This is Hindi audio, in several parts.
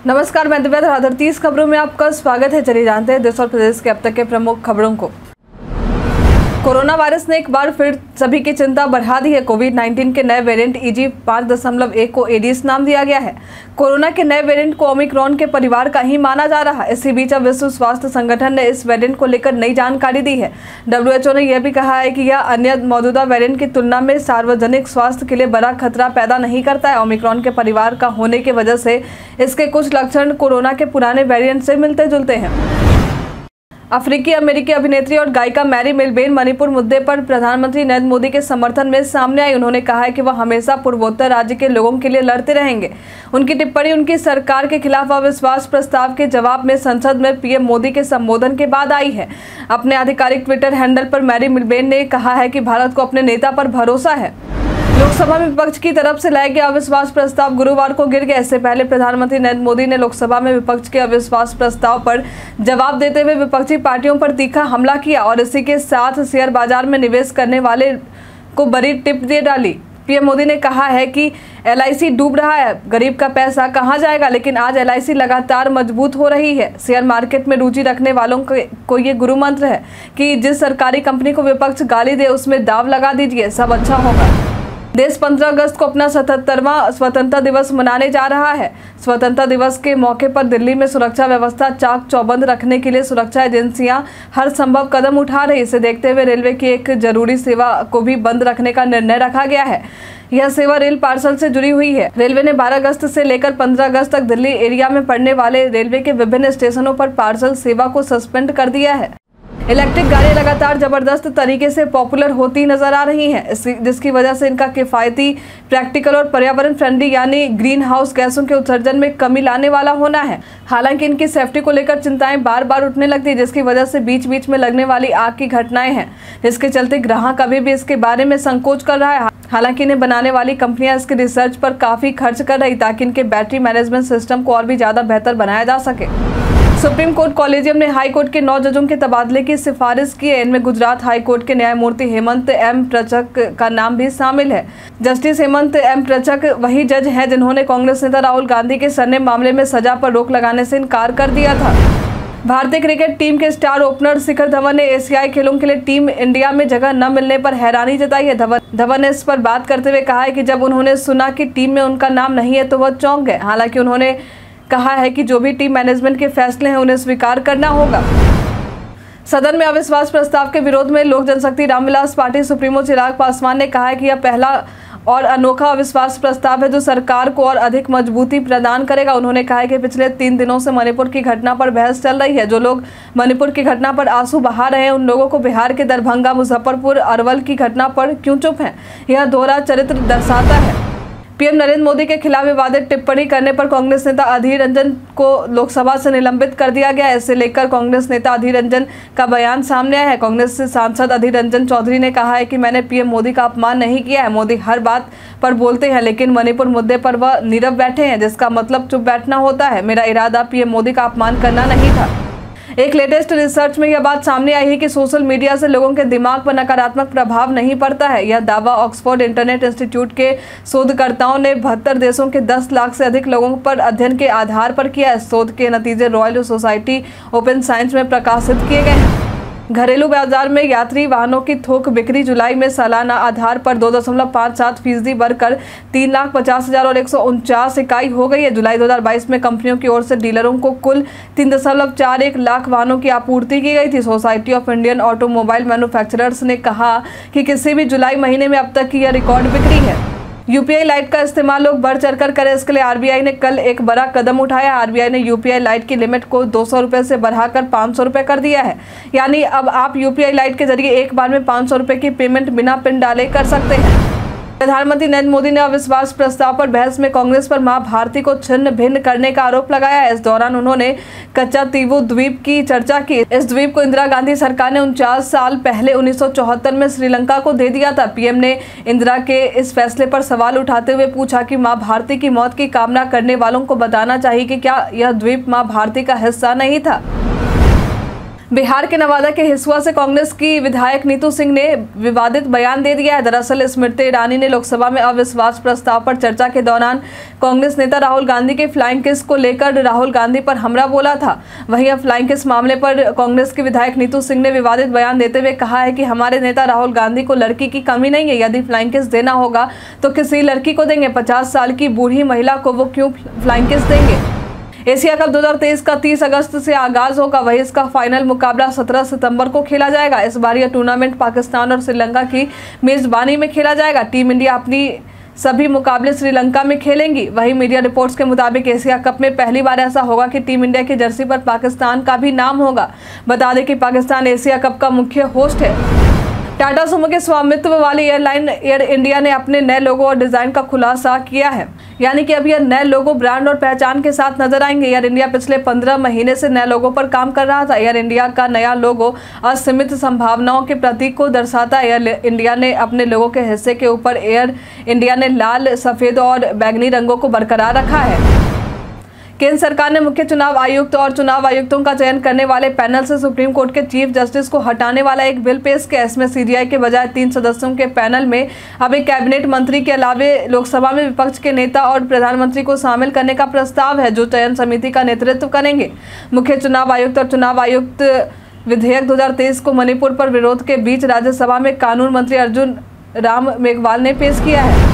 नमस्कार, मैं दिव्या धराधर 30 खबरों में आपका स्वागत है। चलिए जानते हैं देश और प्रदेश के अब तक के प्रमुख खबरों को। कोरोना वायरस ने एक बार फिर सभी की चिंता बढ़ा दी है। कोविड-19 के नए वेरिएंट EG5.1 को एडिस नाम दिया गया है। कोरोना के नए वेरिएंट को ओमिक्रॉन के परिवार का ही माना जा रहा है। इसी बीच अब विश्व स्वास्थ्य संगठन ने इस वेरिएंट को लेकर नई जानकारी दी है। WHO ने यह भी कहा है कि यह अन्य मौजूदा वेरिएंट की तुलना में सार्वजनिक स्वास्थ्य के लिए बड़ा खतरा पैदा नहीं करता है। ओमिक्रॉन के परिवार का होने की वजह से इसके कुछ लक्षण कोरोना के पुराने वेरिएंट से मिलते जुलते हैं। अफ्रीकी अमेरिकी अभिनेत्री और गायिका मैरी मिलबेन मणिपुर मुद्दे पर प्रधानमंत्री नरेंद्र मोदी के समर्थन में सामने आई। उन्होंने कहा है कि वह हमेशा पूर्वोत्तर राज्य के लोगों के लिए लड़ते रहेंगे। उनकी टिप्पणी उनकी सरकार के खिलाफ अविश्वास प्रस्ताव के जवाब में संसद में पीएम मोदी के संबोधन के बाद आई है। अपने आधिकारिक ट्विटर हैंडल पर मैरी मिलबेन ने कहा है कि भारत को अपने नेता पर भरोसा है। लोकसभा में विपक्ष की तरफ से लाया गया अविश्वास प्रस्ताव गुरुवार को गिर गया। इससे पहले प्रधानमंत्री नरेंद्र मोदी ने लोकसभा में विपक्ष के अविश्वास प्रस्ताव पर जवाब देते हुए विपक्षी पार्टियों पर तीखा हमला किया और इसी के साथ शेयर बाजार में निवेश करने वाले को बड़ी टिप दे डाली। पीएम मोदी ने कहा है कि LIC डूब रहा है, गरीब का पैसा कहाँ जाएगा। लेकिन आज LIC लगातार मजबूत हो रही है। शेयर मार्केट में रुचि रखने वालों को ये गुरु मंत्र है कि जिस सरकारी कंपनी को विपक्ष गाली दे उसमें दाव लगा दीजिए, सब अच्छा होगा। देश 15 अगस्त को अपना 77वां स्वतंत्रता दिवस मनाने जा रहा है। स्वतंत्रता दिवस के मौके पर दिल्ली में सुरक्षा व्यवस्था चाक चौबंद रखने के लिए सुरक्षा एजेंसियां हर संभव कदम उठा रही। इसे देखते हुए रेलवे की एक जरूरी सेवा को भी बंद रखने का निर्णय रखा गया है। यह सेवा रेल पार्सल से जुड़ी हुई है। रेलवे ने 12 अगस्त से लेकर 15 अगस्त तक दिल्ली एरिया में पड़ने वाले रेलवे के विभिन्न स्टेशनों पर पार्सल सेवा को सस्पेंड कर दिया है। इलेक्ट्रिक गाड़ियां लगातार जबरदस्त तरीके से पॉपुलर होती नजर आ रही हैं, जिसकी वजह से इनका किफायती, प्रैक्टिकल और पर्यावरण फ्रेंडली यानी ग्रीन हाउस गैसों के उत्सर्जन में कमी लाने वाला होना है। हालांकि इनकी सेफ्टी को लेकर चिंताएं बार बार उठने लगती है, जिसकी वजह से बीच बीच में लगने वाली आग की घटनाएं हैं, जिसके चलते ग्राहक अभी भी इसके बारे में संकोच कर रहा है। हालांकि इन्हें बनाने वाली कंपनियां इसके रिसर्च पर काफी खर्च कर रही ताकि इनके बैटरी मैनेजमेंट सिस्टम को और भी ज्यादा बेहतर बनाया जा सके। सुप्रीम कोर्ट कॉलेजियम ने हाई कोर्ट के 9 जजों के तबादले की सिफारिश की है। इनमें गुजरात हाई कोर्ट के न्यायमूर्ति हेमंत M प्रचक का नाम भी शामिल है। जस्टिस हेमंत M प्रचक वही जज हैं जिन्होंने कांग्रेस नेता राहुल गांधी के सरनेम मामले में सजा पर रोक लगाने से इनकार कर दिया था। भारतीय क्रिकेट टीम के स्टार ओपनर शिखर धवन ने एशियाई खेलों के लिए टीम इंडिया में जगह न मिलने पर हैरानी जताई है। धवन ने इस पर बात करते हुए कहा है कि जब उन्होंने सुना कि टीम में उनका नाम नहीं है तो वह चौंक गए। हालांकि उन्होंने कहा है कि जो भी टीम मैनेजमेंट के फैसले हैं उन्हें स्वीकार करना होगा। सदन में अविश्वास प्रस्ताव के विरोध में लोक जनशक्ति रामविलास पार्टी सुप्रीमो चिराग पासवान ने कहा है कि यह पहला और अनोखा अविश्वास प्रस्ताव है जो सरकार को और अधिक मजबूती प्रदान करेगा। उन्होंने कहा है कि पिछले 3 दिनों से मणिपुर की घटना पर बहस चल रही है। जो लोग मणिपुर की घटना पर आंसू बहा रहे हैं उन लोगों को बिहार के दरभंगा, मुजफ्फरपुर, अरवल की घटना पर क्यों चुप हैं? यह दोहरा चरित्र दर्शाता है। पीएम नरेंद्र मोदी के खिलाफ विवादित टिप्पणी करने पर कांग्रेस नेता अधीर रंजन को लोकसभा से निलंबित कर दिया गया है। इसे लेकर कांग्रेस नेता अधीर रंजन का बयान सामने आया है। कांग्रेस से सांसद अधीर रंजन चौधरी ने कहा है कि मैंने पीएम मोदी का अपमान नहीं किया है। मोदी हर बात पर बोलते हैं लेकिन मणिपुर मुद्दे पर वह नीरव बैठे हैं, जिसका मतलब चुप बैठना होता है। मेरा इरादा पीएम मोदी का अपमान करना नहीं था। एक लेटेस्ट रिसर्च में यह बात सामने आई है कि सोशल मीडिया से लोगों के दिमाग पर नकारात्मक प्रभाव नहीं पड़ता है। यह दावा ऑक्सफोर्ड इंटरनेट इंस्टीट्यूट के शोधकर्ताओं ने 72 देशों के 10 लाख से अधिक लोगों पर अध्ययन के आधार पर किया है। शोध के नतीजे रॉयल सोसाइटी ओपन साइंस में प्रकाशित किए गए हैं। घरेलू बाजार में यात्री वाहनों की थोक बिक्री जुलाई में सालाना आधार पर 2.57% बढ़कर 3,50,000 और 149 इकाई हो गई है। जुलाई 2022 में कंपनियों की ओर से डीलरों को कुल 3.41 लाख वाहनों की आपूर्ति की गई थी। Society of Indian Automobile Manufacturers ने कहा कि किसी भी जुलाई महीने में अब तक की यह रिकॉर्ड बिक्री है। UPI लाइट का इस्तेमाल लोग बढ़ चढ़कर करें, इसके लिए RBI ने कल एक बड़ा कदम उठाया। RBI ने UPI लाइट की लिमिट को 200 रुपये से बढ़ाकर 500 रुपये कर दिया है। यानी अब आप UPI लाइट के जरिए एक बार में 500 रुपये की पेमेंट बिना पिन डाले कर सकते हैं। प्रधानमंत्री नरेंद्र मोदी ने अविश्वास प्रस्ताव पर बहस में कांग्रेस पर मां भारती को छिन्न भिन्न करने का आरोप लगाया। इस दौरान उन्होंने कच्चातीवू द्वीप की चर्चा की। इस द्वीप को इंदिरा गांधी सरकार ने 49 साल पहले 1974 में श्रीलंका को दे दिया था। पीएम ने इंदिरा के इस फैसले पर सवाल उठाते हुए पूछा कि मां भारती की मौत की कामना करने वालों को बताना चाहिए कि क्या यह द्वीप मां भारती का हिस्सा नहीं था। बिहार के नवादा के हिसुआ से कांग्रेस की विधायक नीतू सिंह ने विवादित बयान दे दिया है। दरअसल स्मृति ईरानी ने लोकसभा में अविश्वास प्रस्ताव पर चर्चा के दौरान कांग्रेस नेता राहुल गांधी के फ्लाइंग किस को लेकर राहुल गांधी पर हमला बोला था। वहीं अब फ्लाइंग किस मामले पर कांग्रेस की विधायक नीतू सिंह ने विवादित बयान देते हुए कहा है कि हमारे नेता राहुल गांधी को लड़की की कमी नहीं है। यदि फ्लाइंग किस देना होगा तो किसी लड़की को देंगे, 50 साल की बूढ़ी महिला को वो क्यों फ्लाइंग किस देंगे। एशिया कप 2023 का 30 अगस्त से आगाज होगा। वहीं इसका फाइनल मुकाबला 17 सितंबर को खेला जाएगा। इस बार यह टूर्नामेंट पाकिस्तान और श्रीलंका की मेजबानी में खेला जाएगा। टीम इंडिया अपनी सभी मुकाबले श्रीलंका में खेलेंगी। वहीं मीडिया रिपोर्ट्स के मुताबिक एशिया कप में पहली बार ऐसा होगा कि टीम इंडिया की जर्सी पर पाकिस्तान का भी नाम होगा। बता दें कि पाकिस्तान एशिया कप का मुख्य होस्ट है। टाटा सुमो के स्वामित्व वाली एयरलाइन एयर इंडिया ने अपने नए लोगो और डिजाइन का खुलासा किया है, यानी कि अब यह नए लोगो ब्रांड और पहचान के साथ नजर आएंगे। एयर इंडिया पिछले 15 महीने से नए लोगो पर काम कर रहा था। एयर इंडिया का नया लोगो असीमित संभावनाओं के प्रतीक को दर्शाता है। एयर इंडिया ने अपने लोगो के हिस्से के ऊपर एयर इंडिया ने लाल, सफेद और बैंगनी रंगों को बरकरार रखा है। केंद्र सरकार ने मुख्य चुनाव आयुक्त और चुनाव आयुक्तों का चयन करने वाले पैनल से सुप्रीम कोर्ट के चीफ जस्टिस को हटाने वाला एक बिल पेश किया। इसमें सीजीआई के बजाय 3 सदस्यों के पैनल में अब एक कैबिनेट मंत्री के अलावे लोकसभा में विपक्ष के नेता और प्रधानमंत्री को शामिल करने का प्रस्ताव है, जो चयन समिति का नेतृत्व करेंगे। मुख्य चुनाव आयुक्त और चुनाव आयुक्त विधेयक 2023 को मणिपुर पर विरोध के बीच राज्यसभा में कानून मंत्री अर्जुन राम मेघवाल ने पेश किया है।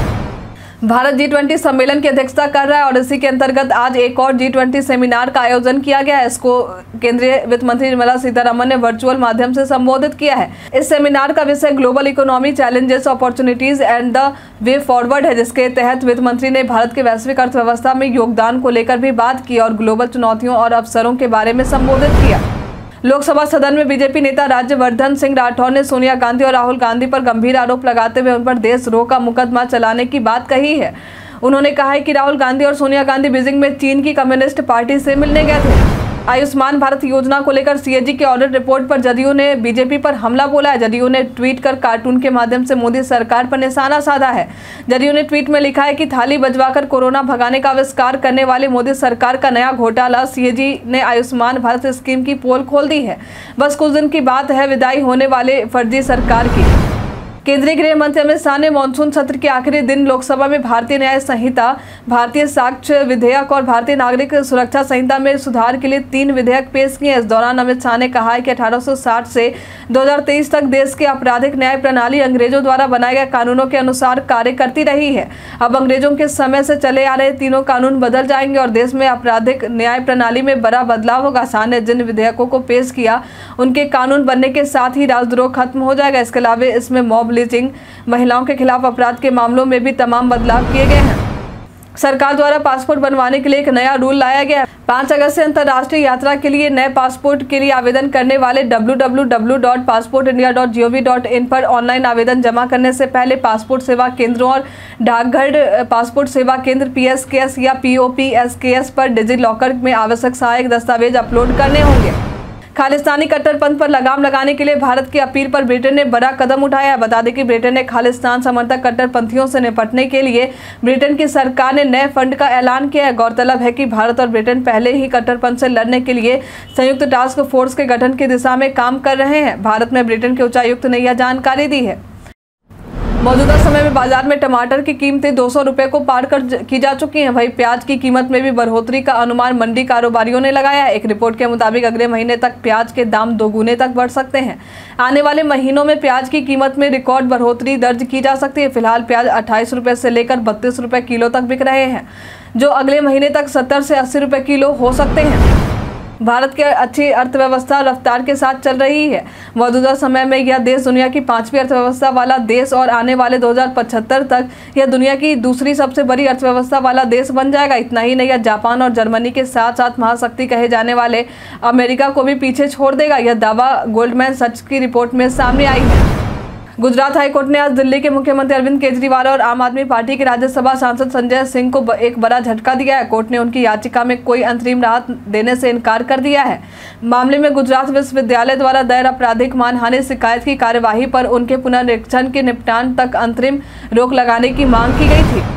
भारत G20 सम्मेलन की अध्यक्षता कर रहा है और इसी के अंतर्गत आज एक और G20 सेमिनार का आयोजन किया गया है। इसको केंद्रीय वित्त मंत्री निर्मला सीतारमण ने वर्चुअल माध्यम से संबोधित किया है। इस सेमिनार का विषय global economy challenges, opportunities and the way forward है, जिसके तहत वित्त मंत्री ने भारत के वैश्विक अर्थव्यवस्था में योगदान को लेकर भी बात की और ग्लोबल चुनौतियों और अवसरों के बारे में संबोधित किया। लोकसभा सदन में बीजेपी नेता राज्यवर्धन सिंह राठौर ने सोनिया गांधी और राहुल गांधी पर गंभीर आरोप लगाते हुए उन पर देशद्रोह का मुकदमा चलाने की बात कही है। उन्होंने कहा है कि राहुल गांधी और सोनिया गांधी बीजिंग में चीन की कम्युनिस्ट पार्टी से मिलने गए थे। आयुष्मान भारत योजना को लेकर सीएजी के ऑडिट रिपोर्ट पर जदयू ने बीजेपी पर हमला बोला है। जदयू ने ट्वीट कर कार्टून के माध्यम से मोदी सरकार पर निशाना साधा है। जदयू ने ट्वीट में लिखा है कि थाली बजवाकर कोरोना भगाने का आविष्कार करने वाली मोदी सरकार का नया घोटाला, सीएजी ने आयुष्मान भारत स्कीम की पोल खोल दी है। बस कुछ दिन की बात है विदाई होने वाले फर्जी सरकार की। केंद्रीय गृह मंत्री अमित शाह ने मानसून सत्र के आखिरी दिन लोकसभा में भारतीय न्याय संहिता, भारतीय साक्ष्य विधेयक और भारतीय नागरिक सुरक्षा संहिता में सुधार के लिए 3 विधेयक पेश किए। इस दौरान अमित शाह ने कहा है कि 1860 से 2023 तक देश की आपराधिक न्याय प्रणाली अंग्रेजों द्वारा बनाए गए कानूनों के अनुसार कार्य करती रही है। अब अंग्रेजों के समय से चले आ रहे तीनों कानून बदल जाएंगे और देश में आपराधिक न्याय प्रणाली में बड़ा बदलाव होगा। शाह ने जिन विधेयकों को पेश किया उनके कानून बनने के साथ ही राजद्रोह खत्म हो जाएगा। इसके अलावा इसमें मॉब लिंचिंग, महिलाओं के खिलाफ अपराध के मामलों में भी तमाम बदलाव किए गए हैं। सरकार द्वारा पासपोर्ट बनवाने के लिए एक नया रूल लाया गया है। 5 अगस्त से अंतर्राष्ट्रीय यात्रा के लिए नए पासपोर्ट के लिए आवेदन करने वाले www.passportindia.gov.in पर ऑनलाइन आवेदन जमा करने से पहले पासपोर्ट सेवा केंद्रों और डाकघर पासपोर्ट सेवा केंद्र PSKS या POPSKS पर डिजी लॉकर में आवश्यक सहायक दस्तावेज अपलोड करने होंगे। खालिस्तानी कट्टरपंथ पर लगाम लगाने के लिए भारत की अपील पर ब्रिटेन ने बड़ा कदम उठाया है। बता दें कि ब्रिटेन ने खालिस्तान समर्थक कट्टरपंथियों से निपटने के लिए ब्रिटेन की सरकार ने नए फंड का ऐलान किया है। गौरतलब है कि भारत और ब्रिटेन पहले ही कट्टरपंथ से लड़ने के लिए संयुक्त टास्क फोर्स के गठन की दिशा में काम कर रहे हैं। भारत में ब्रिटेन के उच्चायुक्त ने यह जानकारी दी है। मौजूदा समय में बाजार में टमाटर की कीमतें 200 रुपए को पार की जा चुकी हैं। वहीं प्याज की कीमत में भी बढ़ोतरी का अनुमान मंडी कारोबारियों ने लगाया है। एक रिपोर्ट के मुताबिक अगले महीने तक प्याज के दाम 2 गुने तक बढ़ सकते हैं। आने वाले महीनों में प्याज की कीमत में रिकॉर्ड बढ़ोतरी दर्ज की जा सकती है। फिलहाल प्याज 28 रुपए से लेकर 32 रुपए किलो तक बिक रहे हैं, जो अगले महीने तक 70 से 80 रुपए किलो हो सकते हैं। भारत की अच्छी अर्थव्यवस्था रफ्तार के साथ चल रही है। मौजूदा समय में यह देश दुनिया की 5वीं अर्थव्यवस्था वाला देश और आने वाले 2075 तक यह दुनिया की दूसरी सबसे बड़ी अर्थव्यवस्था वाला देश बन जाएगा। इतना ही नहीं, यह जापान और जर्मनी के साथ साथ महाशक्ति कहे जाने वाले अमेरिका को भी पीछे छोड़ देगा। यह दावा गोल्डमैन सच की रिपोर्ट में सामने आई है। गुजरात हाईकोर्ट ने आज दिल्ली के मुख्यमंत्री अरविंद केजरीवाल और आम आदमी पार्टी के राज्यसभा सांसद संजय सिंह को एक बड़ा झटका दिया है। कोर्ट ने उनकी याचिका में कोई अंतरिम राहत देने से इनकार कर दिया है। मामले में गुजरात विश्वविद्यालय द्वारा दायर आपराधिक मानहानि शिकायत की कार्यवाही पर उनके पुनरीक्षण के निपटान तक अंतरिम रोक लगाने की मांग की गई थी।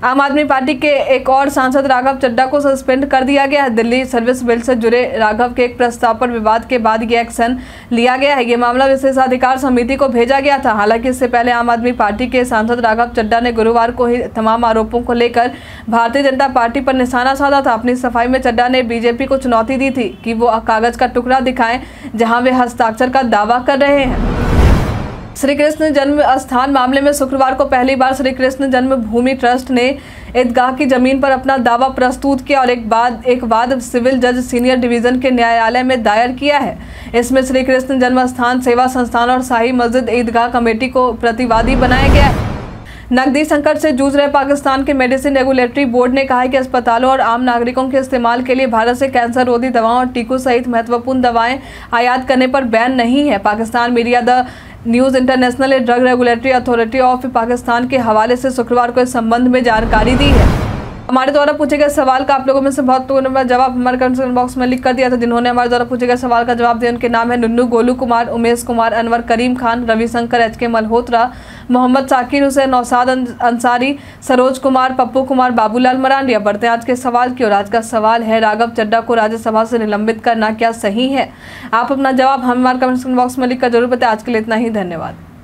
आम आदमी पार्टी के एक और सांसद राघव चड्ढा को सस्पेंड कर दिया गया है। दिल्ली सर्विस बिल से जुड़े राघव के एक प्रस्ताव पर विवाद के बाद ये एक्शन लिया गया है। ये मामला विशेषाधिकार समिति को भेजा गया था। हालांकि इससे पहले आम आदमी पार्टी के सांसद राघव चड्ढा ने गुरुवार को ही तमाम आरोपों को लेकर भारतीय जनता पार्टी पर निशाना साधा था। अपनी सफाई में चड्ढा ने बीजेपी को चुनौती दी थी कि वो कागज का टुकड़ा दिखाएं जहां वे हस्ताक्षर का दावा कर रहे हैं। श्री कृष्ण जन्म स्थान मामले में शुक्रवार को पहली बार श्री कृष्ण जन्मभूमि ट्रस्ट ने ईदगाह की जमीन पर अपना दावा प्रस्तुत किया और एक वाद सिविल जज सीनियर डिवीजन के न्यायालय में दायर किया है। इसमें श्री कृष्ण जन्म स्थान सेवा संस्थान और शाही मस्जिद ईदगाह कमेटी को प्रतिवादी बनाया गया है। नकदी संकट से जूझ रहे पाकिस्तान के मेडिसिन रेगुलेटरी बोर्ड ने कहा है कि अस्पतालों और आम नागरिकों के इस्तेमाल के लिए भारत से कैंसर रोधी दवाओं और टीकों सहित महत्वपूर्ण दवाएं आयात करने पर बैन नहीं है। Pakistan media the News International Drug Regulatory Authority of Pakistan के हवाले से शुक्रवार को इस संबंध में जानकारी दी है। हमारे द्वारा पूछे गए सवाल का आप लोगों में से बहुत लोगों ने जवाब हमारे कमेंट बॉक्स में लिख कर दिया था। जिन्होंने हमारे द्वारा पूछे गए सवाल का जवाब दिया उनके नाम है नुन्नू, गोलू कुमार, उमेश कुमार, अनवर करीम खान, रविशंकर, HK मल्होत्रा, मोहम्मद साकिर हुसैन, नौसाद अंसारी, सरोज कुमार, पप्पू कुमार, बाबूलाल मरांडिया। बढ़ते हैं आज के सवाल की ओर। आज का सवाल है राघव चड्ढा को राज्यसभा से निलंबित करना क्या सही है? आप अपना जवाब हमारे कमेंट बॉक्स में लिखकर जरूर बताएं। आज के लिए इतना ही, धन्यवाद।